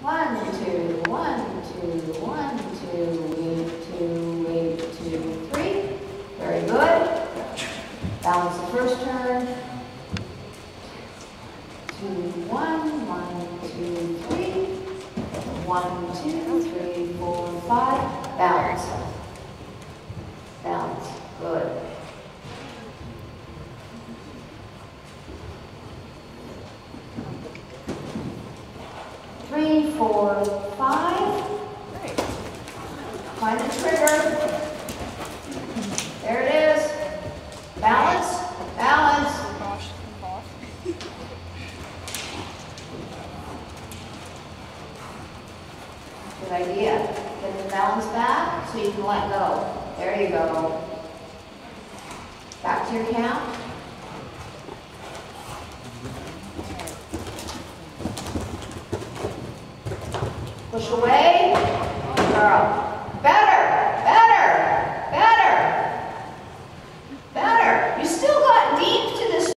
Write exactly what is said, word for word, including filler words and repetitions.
One, two, one, two, one, two, eight, two, eight, two, three. Very good. Balance the first turn. Two, one, one, two, three. One, two, three, four, five. Balance. Balance. Good. Three, four, five. Find the trigger. There it is. Balance. Balance. Good idea. Get the balance back so you can let go. There you go. Back to your count. Push away. Girl.